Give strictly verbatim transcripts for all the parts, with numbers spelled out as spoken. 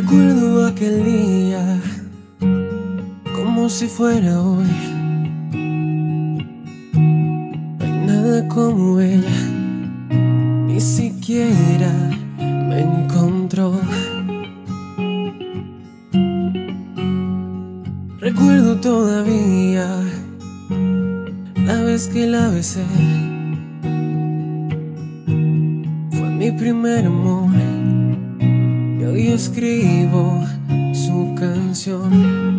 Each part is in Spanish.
Recuerdo aquel día como si fuera hoy. No hay nada como ella, ni siquiera me encontró. Recuerdo todavía la vez que la besé. Fue mi primer amor y hoy escribo su canción.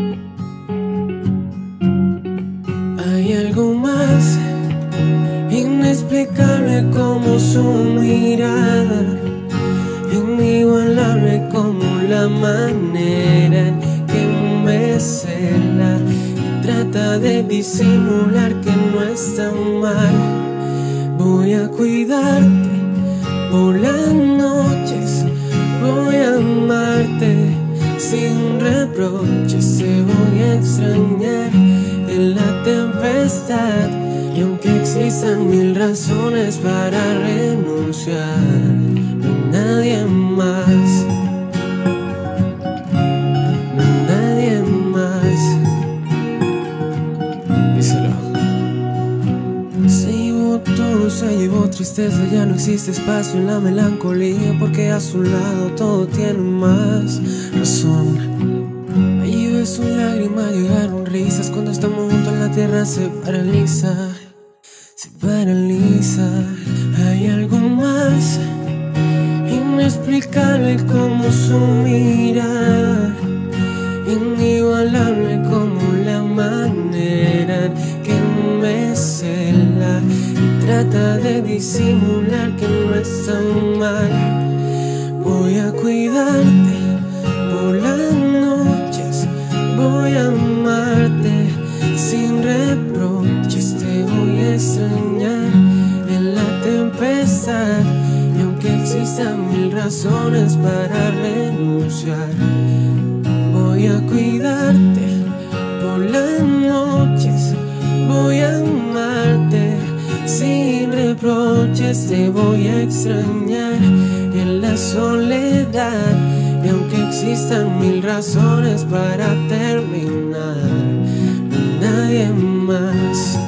Hay algo más inexplicable como su mirada, inigualable como la manera en que me cela y trata de disimular que no está mal. Voy a cuidarte por las noches, voy a amarte sin reproches, te voy a extrañar en la tempestad. Y aunque existan mil razones para renunciar, no hay nadie más, no hay nadie más. Díselo. Se llevó todo, se llevó tristeza, ya no existe espacio en la melancolía, porque a su lado todo tiene más razón. Allí ves su lágrima, llegaron risas, cuando estamos juntos la tierra se paraliza, se paraliza. Hay algo más inexplicable como su mirar, inigualable como la manera en que me cela y trata de disimular que no está mal. Voy a cuidarte por las noches, voy a amarte sin reproches, te voy a extrañar en la tempestad. Y aunque existan mil razones para renunciar, voy a cuidarte por las noches, voy a amarte sin reproches, te voy a extrañar en la soledad. Y aunque existan mil razones para terminar, no hay nadie más.